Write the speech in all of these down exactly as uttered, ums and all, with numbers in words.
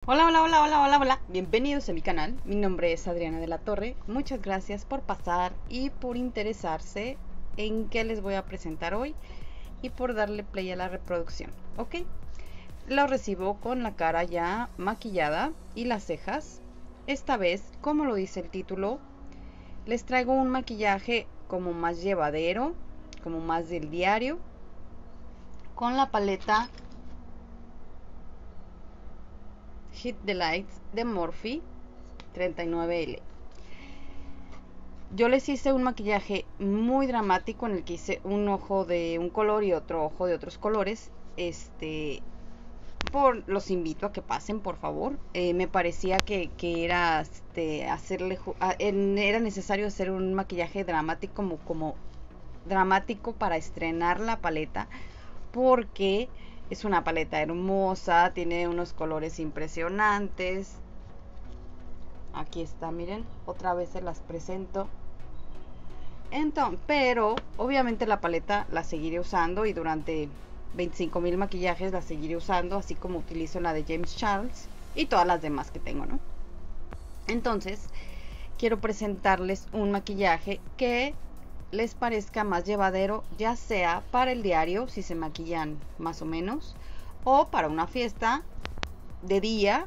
Hola, hola, hola, hola, hola, hola. Bienvenidos a mi canal. Mi nombre es Adriana de la Torre. Muchas gracias por pasar y por interesarse en qué les voy a presentar hoy y por darle play a la reproducción. ¿Ok? Lo recibo con la cara ya maquillada y las cejas. Esta vez, como lo dice el título, les traigo un maquillaje como más llevadero, como más del diario, con la paleta Hit the Lights de Morphe treinta y nueve L. Yo les hice un maquillaje muy dramático en el que hice un ojo de un color y otro ojo de otros colores. Este, por, los invito a que pasen, por favor. Eh, me parecía que, que era este, hacerle, era necesario hacer un maquillaje dramático como, como dramático para estrenar la paleta, porque es una paleta hermosa, tiene unos colores impresionantes. Aquí está, miren, otra vez se las presento. Entonces, pero obviamente la paleta la seguiré usando y durante veinticinco mil maquillajes la seguiré usando, así como utilizo la de James Charles y todas las demás que tengo, ¿no? Entonces, quiero presentarles un maquillaje que les parezca más llevadero, ya sea para el diario, si se maquillan más o menos, o para una fiesta de día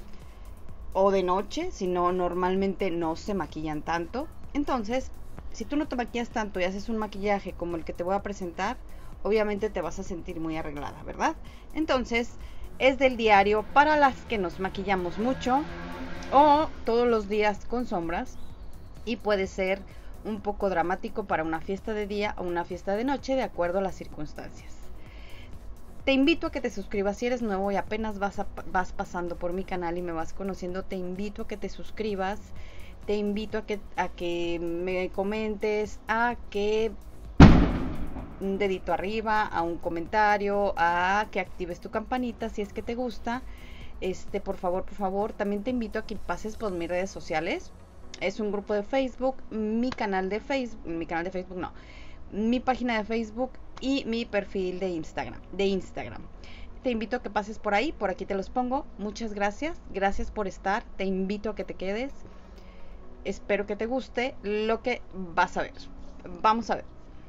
o de noche, si no, normalmente no se maquillan tanto. Entonces, si tú no te maquillas tanto y haces un maquillaje como el que te voy a presentar, obviamente te vas a sentir muy arreglada, ¿verdad? Entonces, es del diario para las que nos maquillamos mucho o todos los días con sombras, y puede ser un poco dramático para una fiesta de día o una fiesta de noche, de acuerdo a las circunstancias. Te invito a que te suscribas si eres nuevo y apenas vas, a, vas pasando por mi canal y me vas conociendo. Te invito a que te suscribas, te invito a que, a que me comentes, a que un dedito arriba, a un comentario, a que actives tu campanita si es que te gusta. Este, por favor, por favor, también te invito a que pases por mis redes sociales. Es un grupo de Facebook, mi canal de Facebook, mi canal de Facebook no, mi página de Facebook y mi perfil de Instagram, de Instagram. Te invito a que pases por ahí, por aquí te los pongo. Muchas gracias, gracias por estar. Te invito a que te quedes. Espero que te guste lo que vas a ver. Vamos a ver.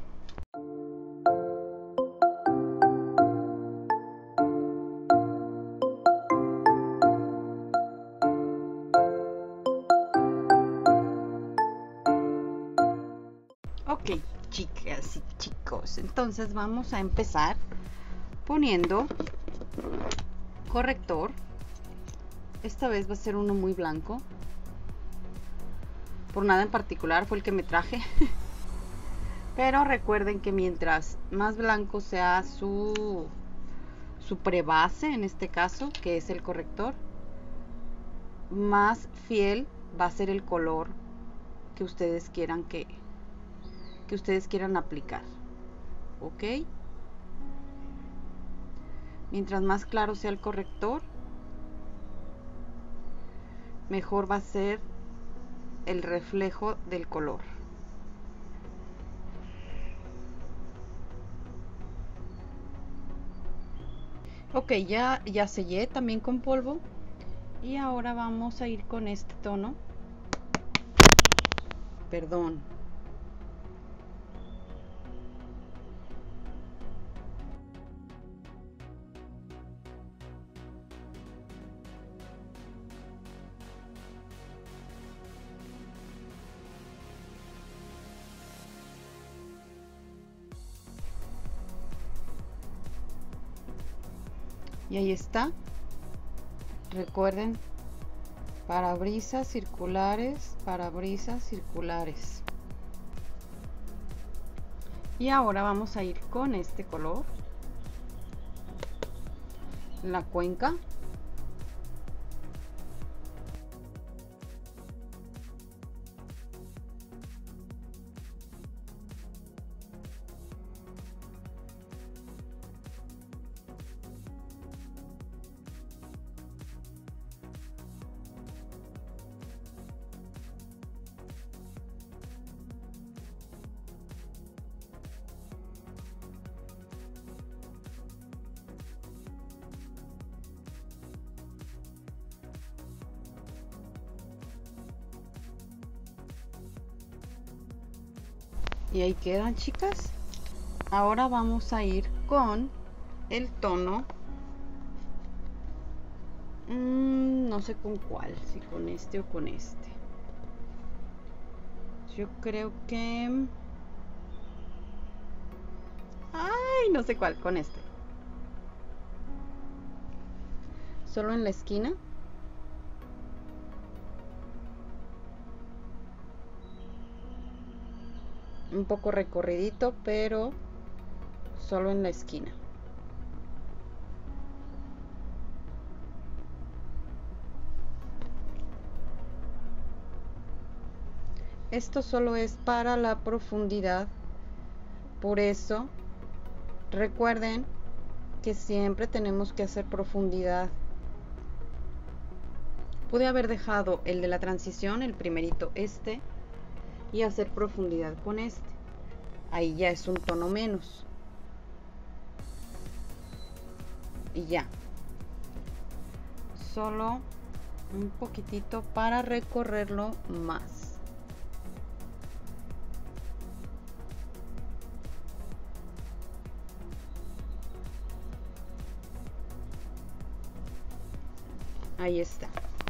Ok, chicas y chicos, entonces vamos a empezar poniendo corrector. Esta vez va a ser uno muy blanco. Por nada en particular, fue el que me traje. Pero recuerden que mientras más blanco sea su, su prebase, en este caso, que es el corrector, más fiel va a ser el color que ustedes quieran que, que ustedes quieran aplicar. ¿Ok? Mientras más claro sea el corrector, mejor va a ser el reflejo del color. Ok, ya, ya sellé también con polvo. Y ahora vamos a ir con este tono. Perdón. Y ahí está. Recuerden, parabrisas circulares, parabrisas circulares. Y ahora vamos a ir con este color, la cuenca. Y ahí quedan, chicas. Ahora vamos a ir con el tono. Mm, no sé con cuál, si con este o con este. Yo creo que... Ay, no sé cuál, con este. Solo en la esquina. Un poco recorridito, pero solo en la esquina. Esto solo es para la profundidad. Por eso, recuerden que siempre tenemos que hacer profundidad. Pude haber dejado el de la transición, el primerito, este, y hacer profundidad con este. Ahí ya es un tono menos. Y ya. Solo un poquitito para recorrerlo más. Ahí está.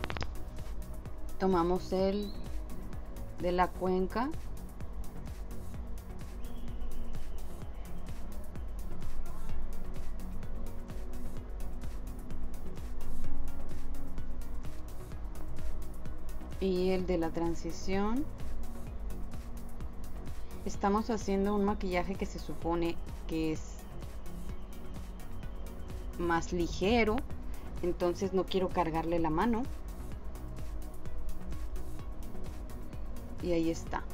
Tomamos el de la cuenca. Y el de la transición. Estamos haciendo un maquillaje que se supone que es más ligero, entonces no quiero cargarle la mano. Y ahí está.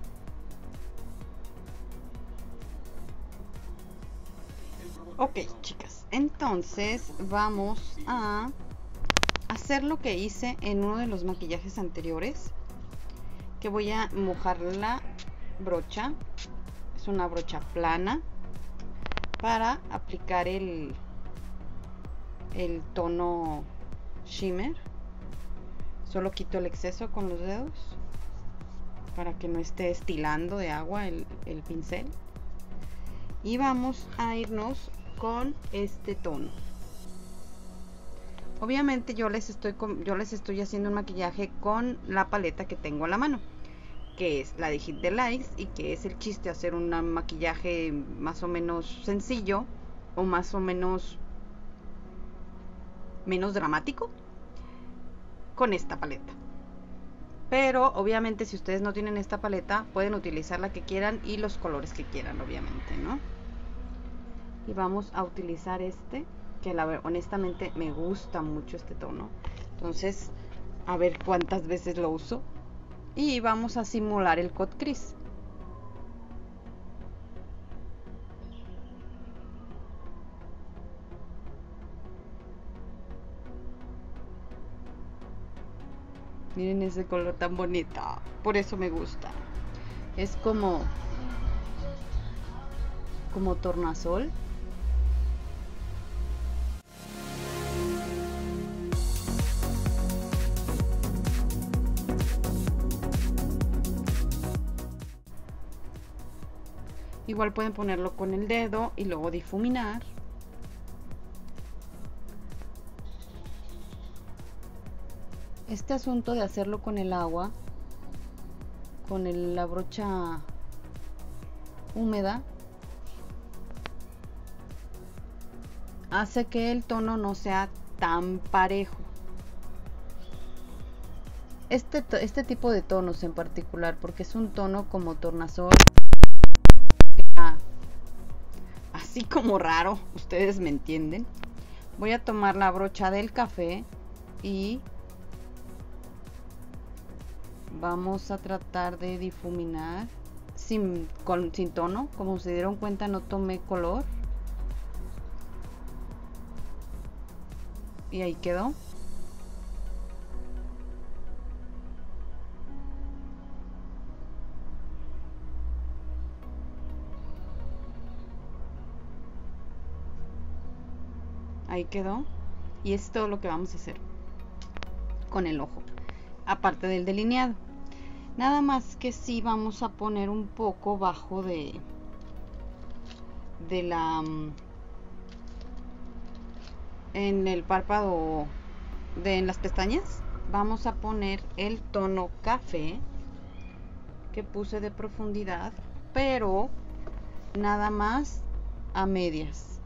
Ok, chicas, entonces vamos a hacer lo que hice en uno de los maquillajes anteriores, que voy a mojar la brocha. Es una brocha plana para aplicar el el tono shimmer. Solo quito el exceso con los dedos para que no esté estilando de agua el, el pincel. Y vamos a irnos con este tono. Obviamente yo les estoy yo les estoy haciendo un maquillaje con la paleta que tengo a la mano, que es la de Hit the Lights, y que es el chiste hacer un maquillaje más o menos sencillo o más o menos menos dramático con esta paleta. Pero obviamente si ustedes no tienen esta paleta, pueden utilizar la que quieran y los colores que quieran, obviamente, ¿no? Y vamos a utilizar este, que la verdad, honestamente me gusta mucho este tono. Entonces, a ver cuántas veces lo uso. Y vamos a simular el cut crease. Miren ese color tan bonito. Por eso me gusta. Es como como tornasol. Igual pueden ponerlo con el dedo y luego difuminar. Este asunto de hacerlo con el agua, con el, la brocha húmeda, hace que el tono no sea tan parejo. Este, este tipo de tonos en particular, porque es un tono como tornasol, así como raro, ustedes me entienden. Voy a tomar la brocha del café y vamos a tratar de difuminar sin, con, sin tono. Como se dieron cuenta, no tomé color. Y ahí quedó. Ahí quedó. Y es todo lo que vamos a hacer con el ojo, aparte del delineado. Nada más que sí vamos a poner un poco bajo de de la en el párpado de en las pestañas. Vamos a poner el tono café que puse de profundidad, pero nada más a medias.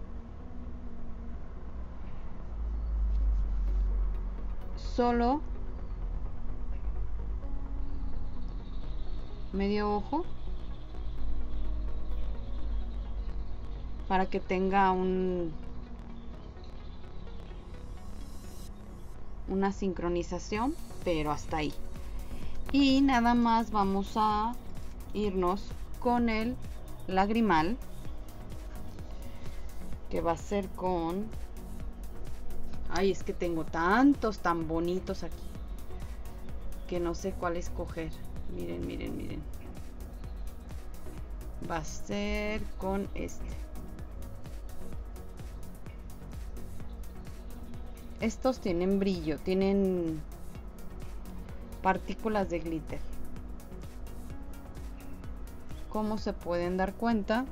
Solo medio ojo para que tenga un una sincronización, pero hasta ahí. Y nada más vamos a irnos con el lagrimal, que va a ser con... Ay, es que tengo tantos tan bonitos aquí que no sé cuál escoger. Miren, miren, miren. Va a ser con este. Estos tienen brillo, tienen partículas de glitter. Como se pueden dar cuenta,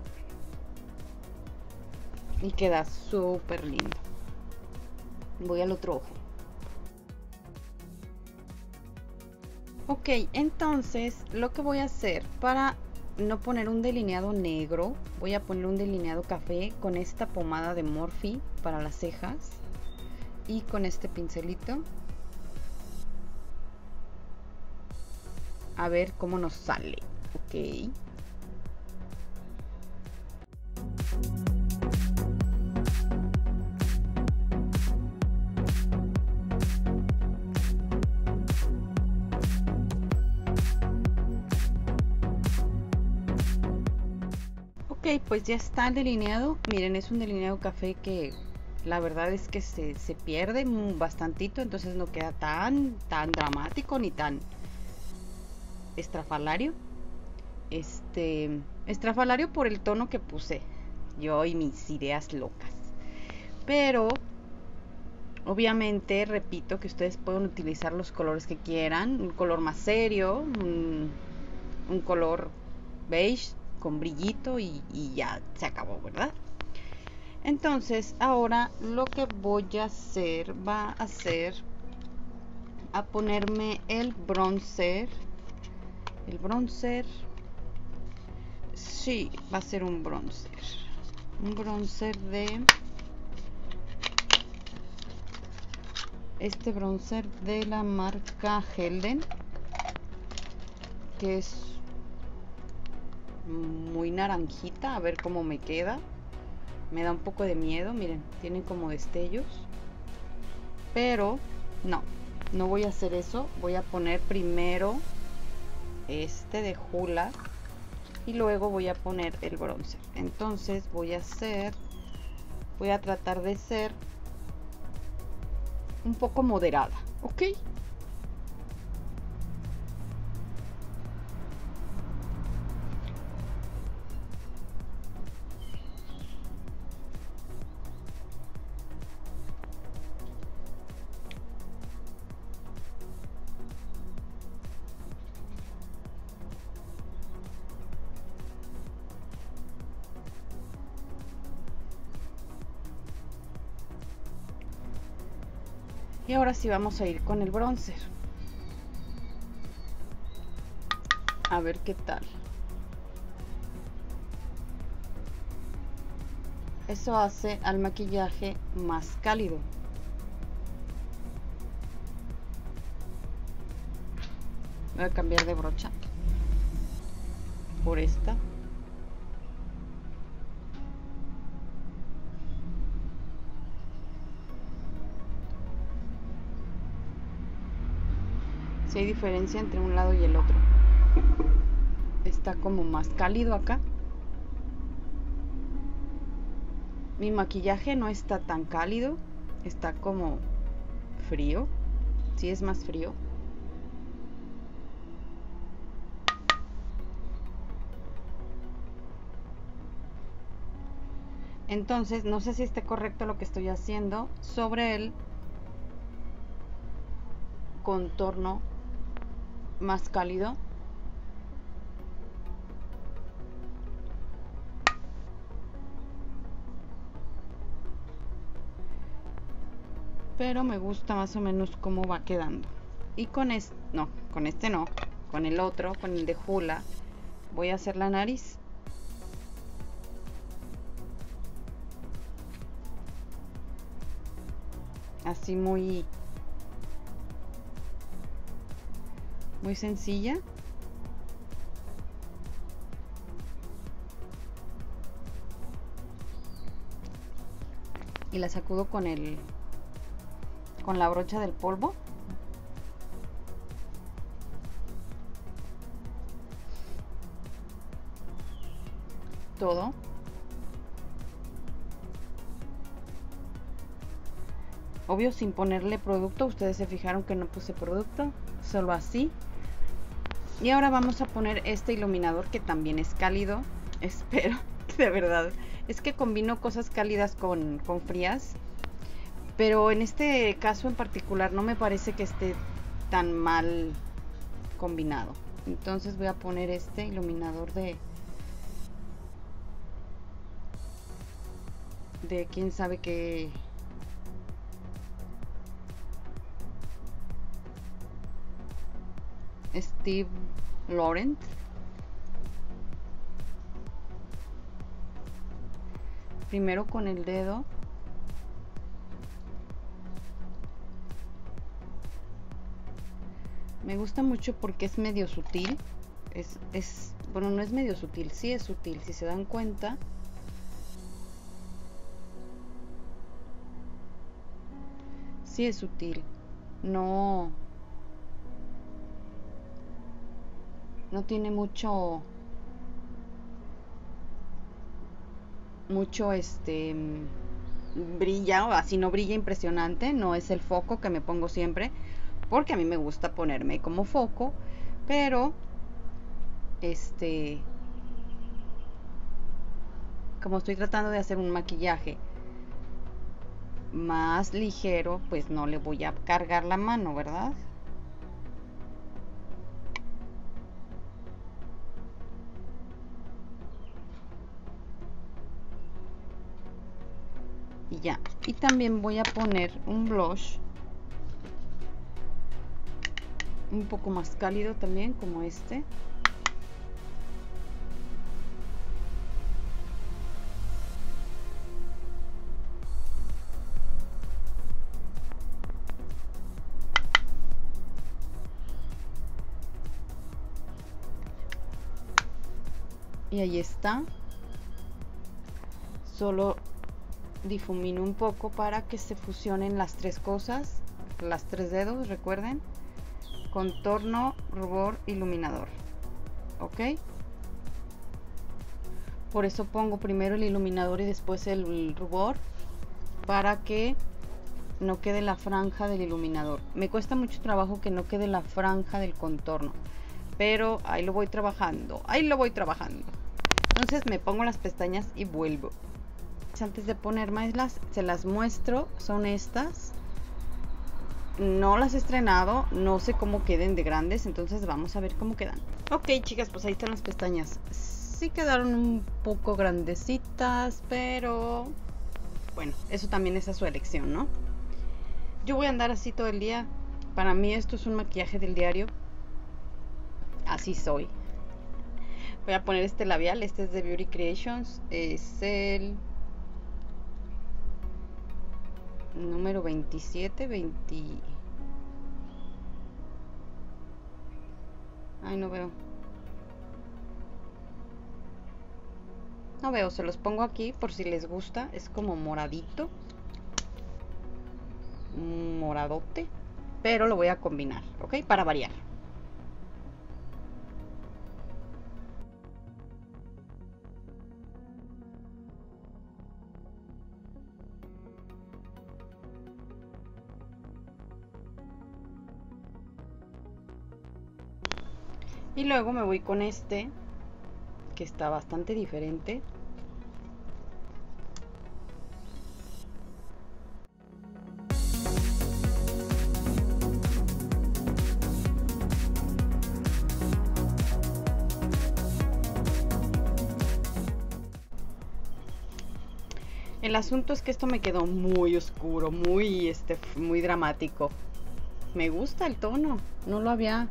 y queda súper lindo. Voy al otro ojo. Ok, entonces lo que voy a hacer para no poner un delineado negro, voy a poner un delineado café con esta pomada de Morphe para las cejas y con este pincelito. A ver cómo nos sale. Ok. Ok, pues ya está el delineado. Miren, es un delineado café que la verdad es que se, se pierde bastantito, entonces no queda tan, tan dramático ni tan estrafalario. Este, estrafalario por el tono que puse yo y mis ideas locas. Pero, obviamente, repito que ustedes pueden utilizar los colores que quieran. Un color más serio, un, un color beige con brillito y, y ya se acabó, ¿verdad? Entonces ahora lo que voy a hacer va a ser a ponerme el bronzer. El bronzer, sí, va a ser un bronzer. Un bronzer de... Este bronzer de la marca Helden, que es muy naranjita. A ver cómo me queda. Me da un poco de miedo, miren, tienen como destellos. Pero no, no voy a hacer eso. Voy a poner primero este de Hoola y luego voy a poner el bronzer. Entonces voy a hacer, voy a tratar de ser un poco moderada, ¿ok? Y ahora sí vamos a ir con el bronzer. A ver qué tal. Eso hace al maquillaje más cálido. Voy a cambiar de brocha por esta. Si hay diferencia entre un lado y el otro. Está como más cálido acá. Mi maquillaje no está tan cálido, está como frío. Sí, es más frío. Entonces, no sé si esté correcto lo que estoy haciendo sobre el contorno más cálido. Pero me gusta más o menos cómo va quedando. Y con este, no, con este no, con el otro, con el de Hoola, voy a hacer la nariz. Así muy, muy sencilla. Y la sacudo con el, con la brocha del polvo. Todo. Obvio sin ponerle producto. Ustedes se fijaron que no puse producto, solo así. Y ahora vamos a poner este iluminador que también es cálido. Espero que de verdad. Es que combino cosas cálidas con, con frías. Pero en este caso en particular no me parece que esté tan mal combinado. Entonces voy a poner este iluminador de... de quién sabe qué... Steve Laurent. Primero con el dedo. Me gusta mucho porque es medio sutil. Es, es, bueno, no es medio sutil, sí es sutil, si se dan cuenta. Sí es sutil. No... No tiene mucho... Mucho, este... brilla, o así no brilla impresionante. No es el foco que me pongo siempre. Porque a mí me gusta ponerme como foco. Pero... Este... Como estoy tratando de hacer un maquillaje más ligero, pues no le voy a cargar la mano, ¿verdad? Y ya. Y también voy a poner un blush un poco más cálido también, como este. Y ahí está. Solo difumino un poco para que se fusionen las tres cosas, las tres dedos, recuerden. Contorno, rubor, iluminador. Ok. Por eso pongo primero el iluminador y después el rubor, para que no quede la franja del iluminador. Me cuesta mucho trabajo que no quede la franja del contorno, pero ahí lo voy trabajando, ahí lo voy trabajando. Entonces me pongo las pestañas y vuelvo. Antes de ponérmelas, se las muestro. Son estas. No las he estrenado, no sé cómo queden de grandes, entonces vamos a ver cómo quedan. Ok, chicas, pues ahí están las pestañas. Sí quedaron un poco grandecitas, pero bueno, eso también es a su elección, ¿no? Yo voy a andar así todo el día. Para mí esto es un maquillaje del diario. Así soy. Voy a poner este labial. Este es de Beauty Creations. Es el número veintisiete, veinte. Ay, no veo. No veo, se los pongo aquí por si les gusta. Es como moradito. Moradote. Pero lo voy a combinar, ¿ok? Para variar. Y luego me voy con este, que está bastante diferente. El asunto es que esto me quedó muy oscuro, muy, este, muy dramático. Me gusta el tono, no lo había,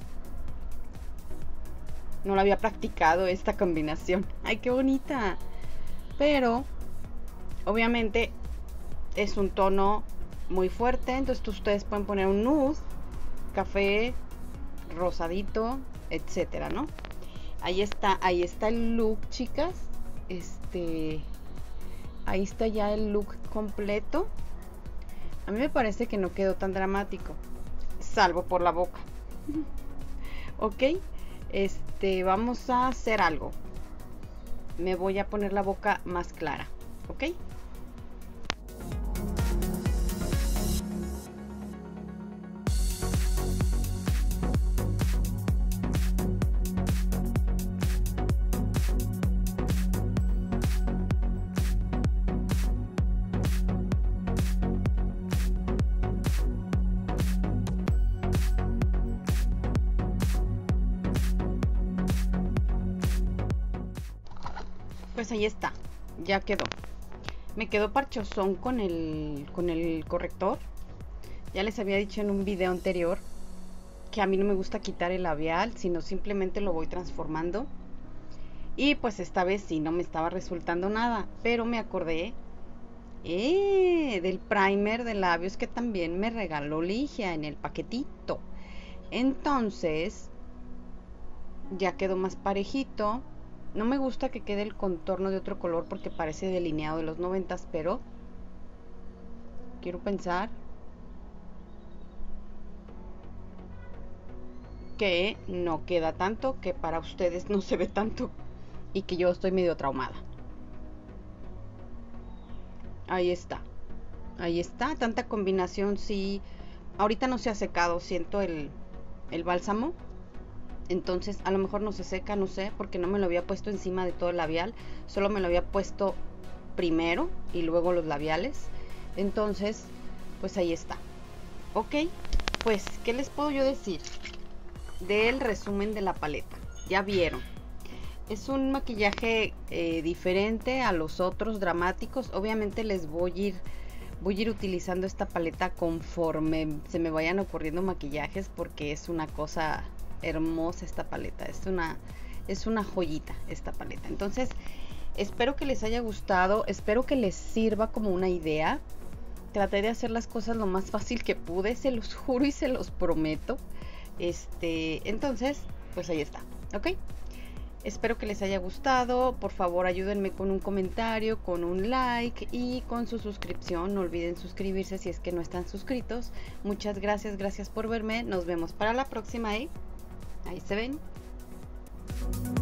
no lo había practicado esta combinación. ¡Ay, qué bonita! Pero, obviamente, es un tono muy fuerte, entonces ustedes pueden poner un nude, café, rosadito, etcétera, ¿no? Ahí está, ahí está el look, chicas. Este, ahí está ya el look completo. A mí me parece que no quedó tan dramático, salvo por la boca. Ok, este, vamos a hacer algo. Me voy a poner la boca más clara, ¿ok? Pues ahí está, ya quedó. Me quedó parchosón con el, con el corrector. Ya les había dicho en un video anterior que a mí no me gusta quitar el labial, sino simplemente lo voy transformando. Y pues esta vez sí no me estaba resultando nada, pero me acordé eh, del primer de labios que también me regaló Ligia en el paquetito. Entonces ya quedó más parejito. No me gusta que quede el contorno de otro color porque parece delineado de los noventas, pero quiero pensar que no queda tanto, que para ustedes no se ve tanto y que yo estoy medio traumada. Ahí está, ahí está, tanta combinación, sí. Ahorita no se ha secado, siento el, el bálsamo. Entonces a lo mejor no se seca, no sé, porque no me lo había puesto encima de todo el labial. Solo me lo había puesto primero y luego los labiales. Entonces, pues ahí está. Ok, pues, ¿qué les puedo yo decir del resumen de la paleta? Ya vieron. Es un maquillaje eh, diferente a los otros dramáticos. Obviamente les voy a ir, voy a ir utilizando esta paleta conforme se me vayan ocurriendo maquillajes, porque es una cosa hermosa esta paleta, es una es una joyita esta paleta. Entonces espero que les haya gustado, espero que les sirva como una idea. Traté de hacer las cosas lo más fácil que pude, se los juro y se los prometo. Este, entonces, pues ahí está, ¿ok? Espero que les haya gustado. Por favor, ayúdenme con un comentario, con un like y con su suscripción. No olviden suscribirse si es que no están suscritos. Muchas gracias, gracias por verme. Nos vemos para la próxima, ¿eh? Ahí se ven.